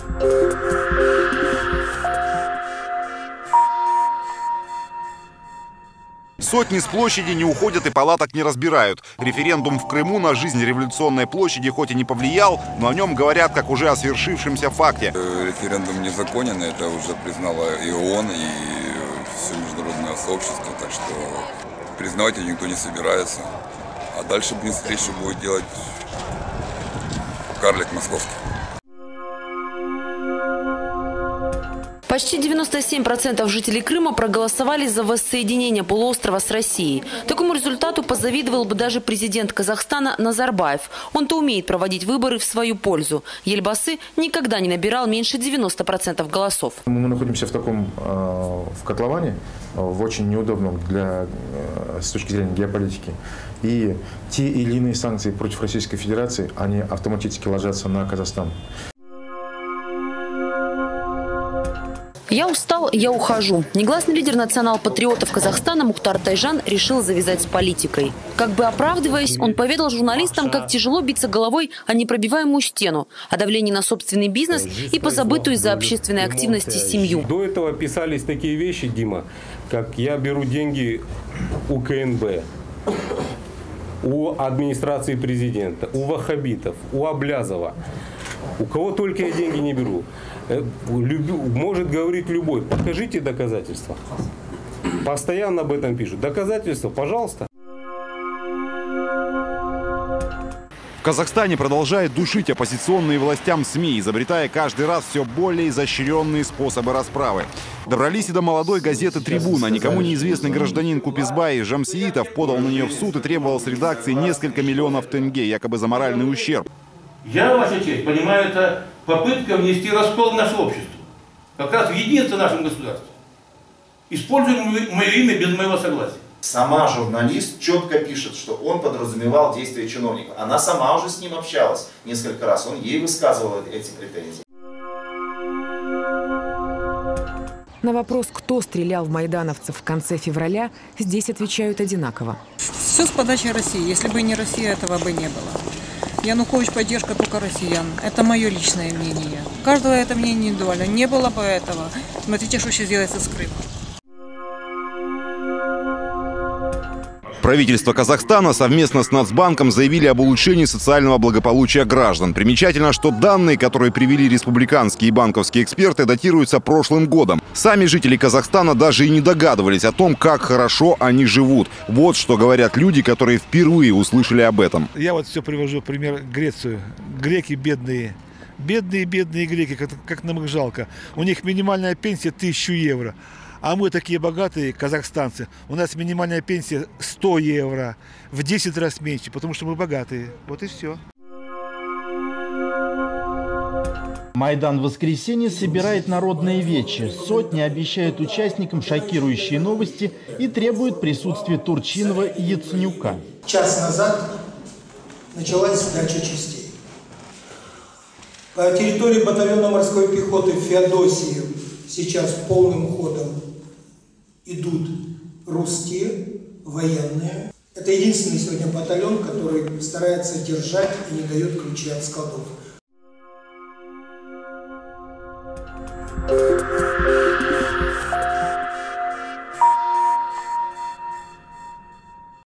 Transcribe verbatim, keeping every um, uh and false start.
Сотни с площади не уходят и палаток не разбирают. Референдум в Крыму на жизнь революционной площади хоть и не повлиял, но о нем говорят как уже о свершившемся факте. Референдум незаконен, это уже признала и ООН, и все международное сообщество, так что признавать его никто не собирается. А дальше встречу будет делать карлик московский. Почти девяносто семь процентов жителей Крыма проголосовали за воссоединение полуострова с Россией. Такому результату позавидовал бы даже президент Казахстана Назарбаев. Он-то умеет проводить выборы в свою пользу. Ельбасы никогда не набирал меньше девяноста процентов голосов. Мы находимся в таком э, в котловане, в очень неудобном для, э, с точки зрения геополитики. И те или иные санкции против Российской Федерации, они автоматически ложатся на Казахстан. Я устал, я ухожу. Негласный лидер национал-патриотов Казахстана Мухтар Тайжан решил завязать с политикой. Как бы оправдываясь, он поведал журналистам, как тяжело биться головой о непробиваемую стену, о давлении на собственный бизнес и позабытую из-за общественной активности семью. До этого писались такие вещи, Дима, как «я беру деньги у КНБ», у администрации президента, у ваххабитов, у Аблязова. У кого только я деньги не беру. Может говорить любой. Покажите доказательства. Постоянно об этом пишут. Доказательства, пожалуйста. В Казахстане продолжает душить оппозиционные властям СМИ, изобретая каждый раз все более изощренные способы расправы. Добрались и до молодой газеты «Трибуна». Никому неизвестный гражданин Купизбай Жамсиитов подал на нее в суд и требовал с редакции несколько миллионов тенге, якобы за моральный ущерб. Я, ваша честь, понимаю, это попытка внести раскол в наше общество. Как раз в единство в нашем государстве. Используя мое имя без моего согласия. Сама журналист четко пишет, что он подразумевал действия чиновника. Она сама уже с ним общалась несколько раз. Он ей высказывал эти претензии. На вопрос, кто стрелял в майдановцев в конце февраля, здесь отвечают одинаково. Все с подачи России. Если бы не Россия, этого бы не было. Янукович поддержка только россиян. Это мое личное мнение. У каждого это мнение индивидуально. Не было бы этого. Смотрите, что сейчас делается с Крымом. Правительство Казахстана совместно с Нацбанком заявили об улучшении социального благополучия граждан. Примечательно, что данные, которые привели республиканские и банковские эксперты, датируются прошлым годом. Сами жители Казахстана даже и не догадывались о том, как хорошо они живут. Вот что говорят люди, которые впервые услышали об этом. Я вот все привожу пример Грецию. Греки бедные. Бедные, бедные греки, как, как нам их жалко. У них минимальная пенсия тысяча евро. А мы такие богатые казахстанцы. У нас минимальная пенсия сто евро. В десять раз меньше, потому что мы богатые. Вот и все. Майдан в воскресенье собирает народные вечи. Сотни обещают участникам шокирующие новости и требуют присутствия Турчинова и Яценюка. Час назад началась сдача частей. По территории батальона морской пехоты в Феодосии сейчас полным ходом идут русские военные. Это единственный сегодня батальон, который старается держать и не дает ключи от складов.